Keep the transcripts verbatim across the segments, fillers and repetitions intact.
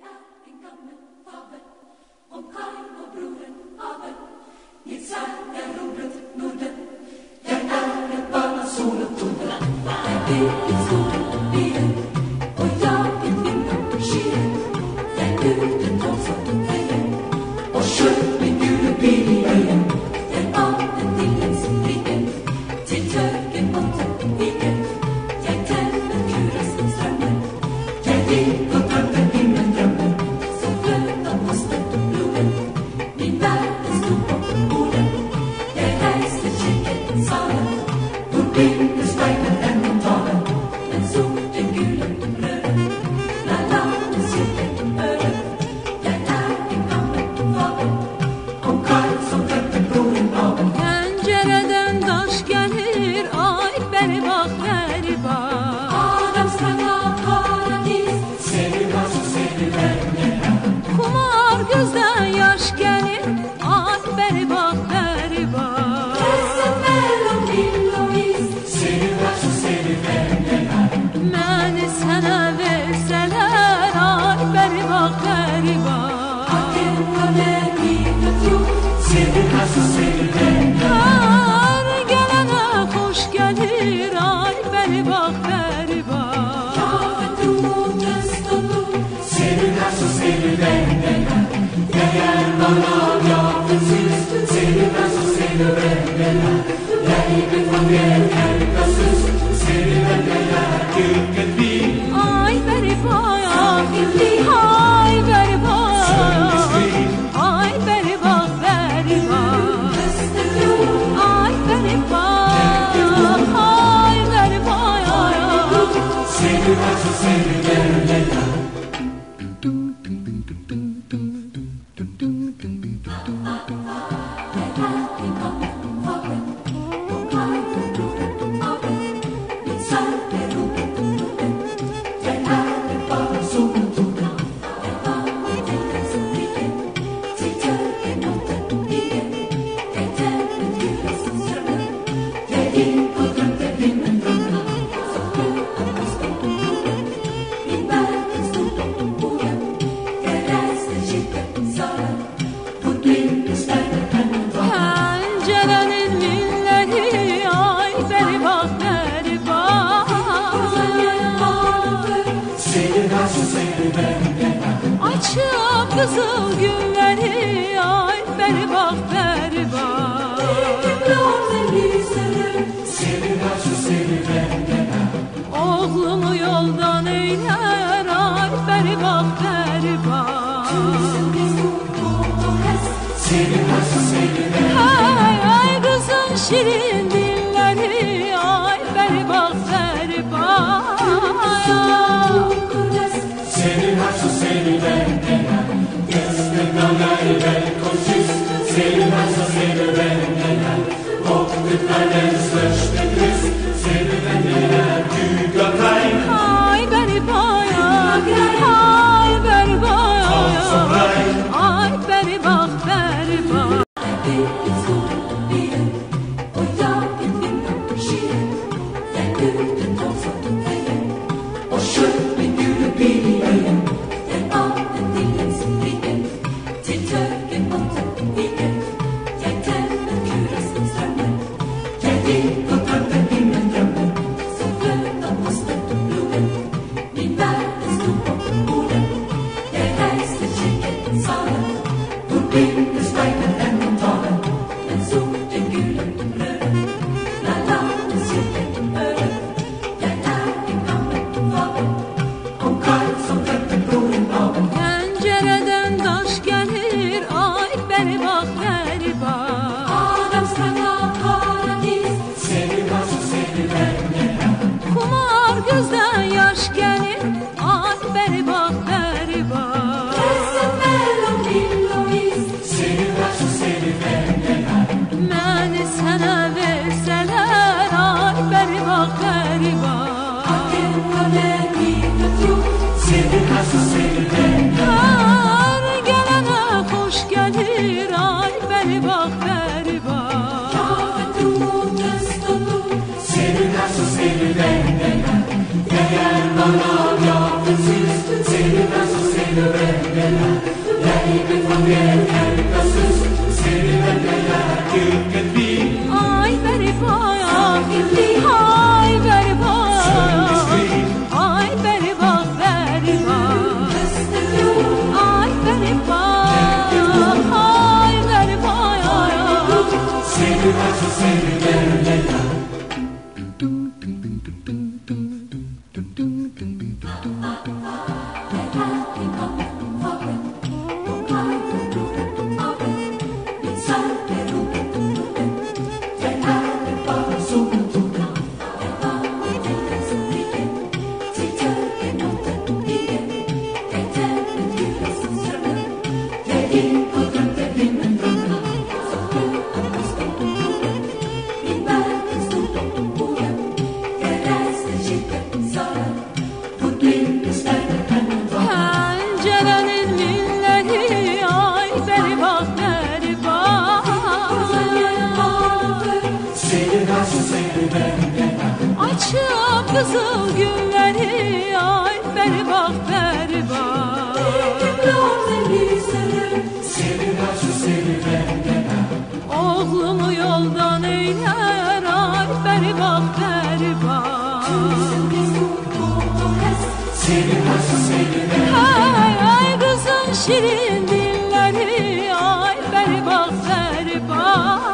Seni nasıl seni ben Ay beri baya, ay beri baya, ay beri bak beri bak, ay beri baya, ay beri baya. Seni nasıl seviyorum ya. Açıp kızıl gülleri, ay beri bak beri bak. Oğlumu yoldan eyler, ay beri bak beri bak. Hey ay kızın şirin dilleri, ay beri bak beri bak.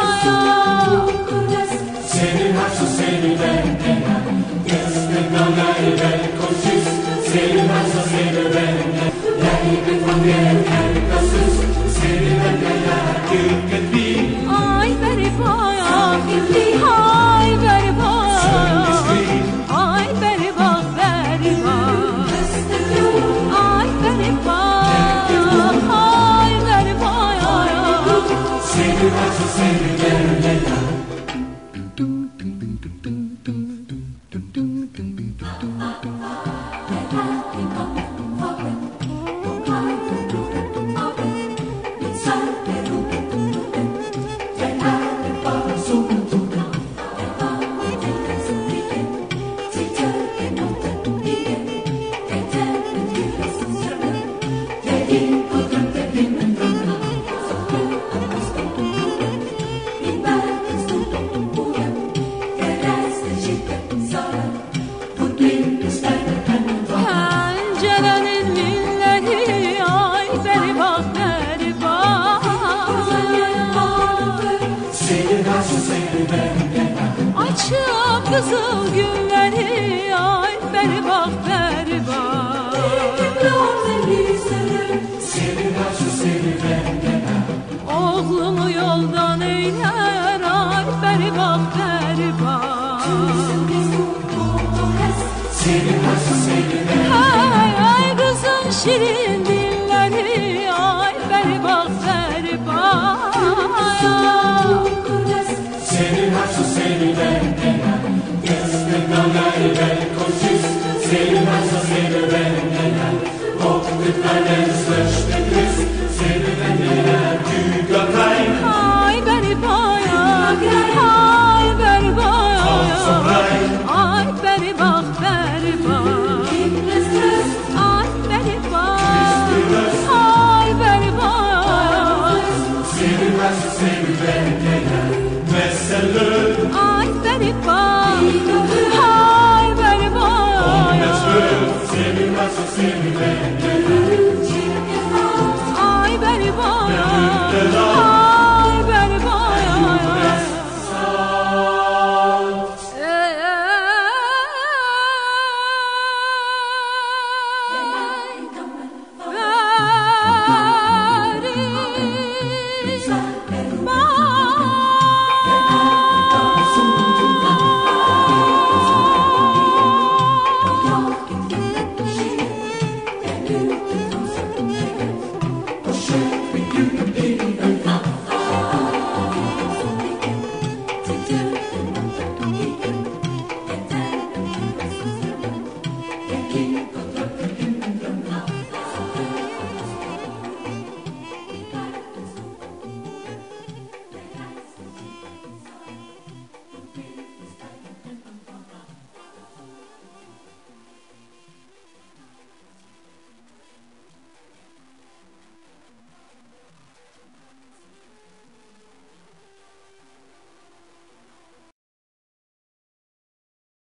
Seni nasıl sevilen ya, gözlerinden ayrı koşuz. Seni nasıl sevilen ya, yani bir yer kasız. Sevilen ya, gülgün bir. Ay beri baya, ay beri baya, ay beri bak beri bak, ay beri bak, ay beri baya. Seni nasıl sevilen ya. Açıp kızıl gülleri, ay beri bak beri bak. Seni nasıl sevilen ya. Oğlumu yoldan eyler, ay beri bak beri bak. Seni nasıl sevilen. Hey ay kızın şirin dilleri, ay beri bak beri bak. Seni nasıl sevilen ya, gözlerinden ayrı koşuz. Seni nasıl sevilen ya, korktuklarla sırştıkız. Sevilen ya, gügatayım. Ay beri baya, ay beri baya, ay beri bak beri bak, ay beri bak, ay beri bak. Seni nasıl sevilen ya, mesele. Ay beri bak, ay beri bak, seni nasıl sevilen ya. ay beri bak, ay beri bak. Keep